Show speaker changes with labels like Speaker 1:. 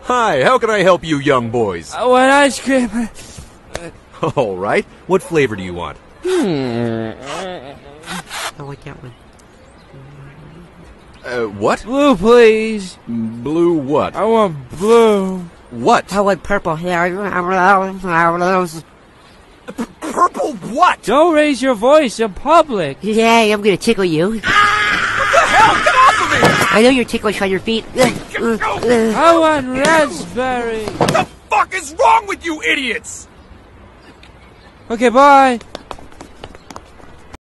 Speaker 1: Hi, how can I help you young boys?
Speaker 2: I want ice cream.
Speaker 1: All right. What flavor do you want?
Speaker 3: I like that one.
Speaker 1: What?
Speaker 2: Blue, please.
Speaker 1: Blue what?
Speaker 2: I want blue.
Speaker 1: What?
Speaker 3: I like purple.
Speaker 1: Purple what?
Speaker 2: Don't raise your voice in public.
Speaker 3: Yeah, I'm gonna tickle you.
Speaker 1: What the hell? Get off of me!
Speaker 3: I know you're ticklish on your feet.
Speaker 2: I want raspberry.
Speaker 1: What the fuck is wrong with you idiots?
Speaker 2: Okay, bye.